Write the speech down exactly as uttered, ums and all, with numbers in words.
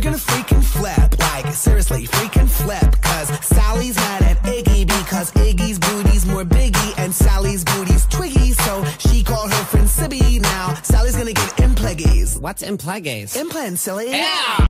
gonna freaking flip. Like, seriously, freaking flip. Cause Sally's mad at Iggy because Iggy's booty's more biggie and Sally's booty's twiggy. So she called her friend Sibby. Now Sally's gonna get impleggies. What's impleggies? Implants, silly. Yeah!